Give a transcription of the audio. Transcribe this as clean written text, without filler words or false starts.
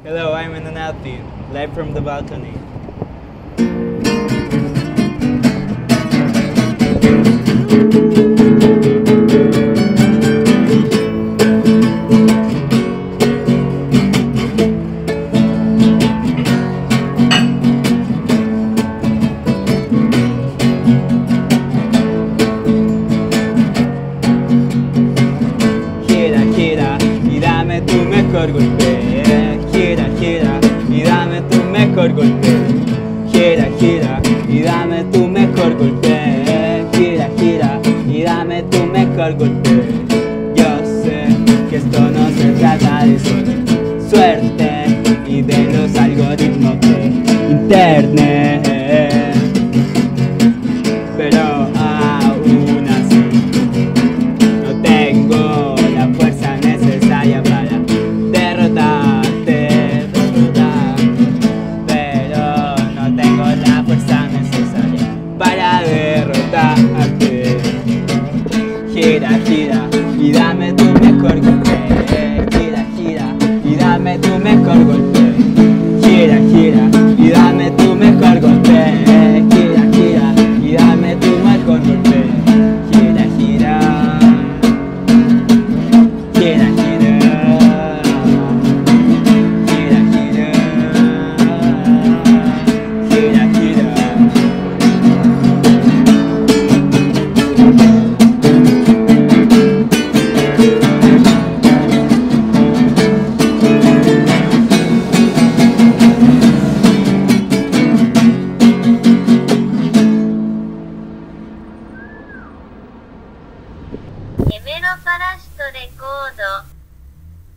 Hello, I'm Ananati, live from the balcony. Gira, gira y dame tu mejor golpe. Gira, gira y dame tu mejor golpe.